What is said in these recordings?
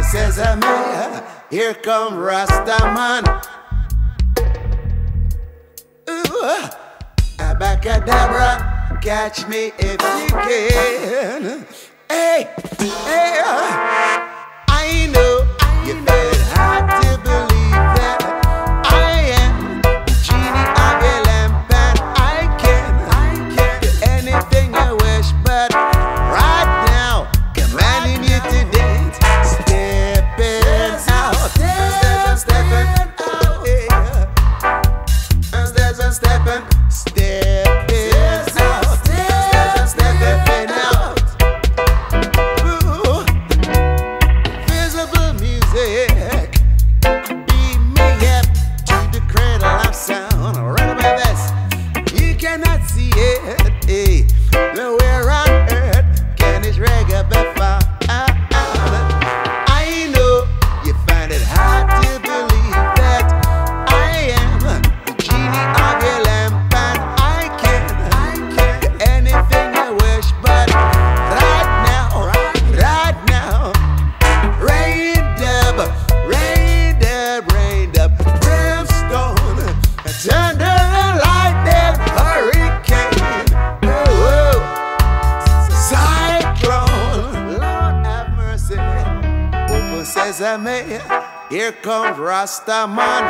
Sesame, here come Rastaman. Ooh, Abacadabra, catch me if you can. Hey, hey, I know you find it hard to believe that I am the genie of your lamp, and I can do anything I wish, but right now, commanding you to dance, stepping out, stepping out, stepping out. Ooh, visible music, beat me up to the cradle of sound. Right about this, you cannot see it. Nowhere on earth can this reggae be found. I know you find it hard to believe that I am the genie of your lamp, and I can do anything I wish, but right now, rain dub, brimstone, thunder and lightning, hurricane, whoa, cyclone, Lord have mercy. Open sesame, here comes Rastaman.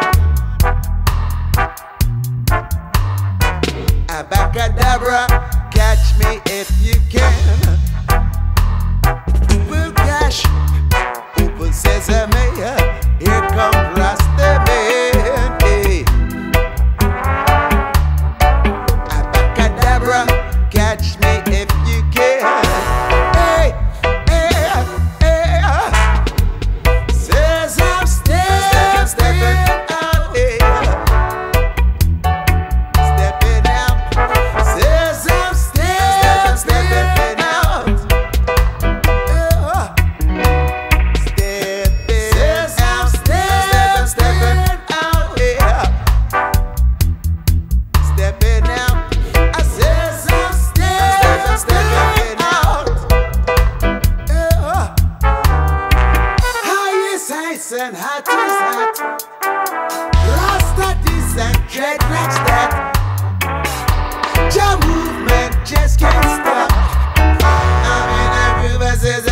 Abacadabra, catch me if you can. Will cash, open sesame, here comes Rastaman. Hey. Abacadabra, catch me if you can. Hey, hey, hey. Says I'm stepping out. Hey. Stepping out. Says I'm stepping out. Says I'm stepping out. Yeah. Stepping out. I says I'm stepping out. Yeah. High is ice and hot is hot. Rasta this and dreadlocks that. Your movement just can't stop. I'm in every verse.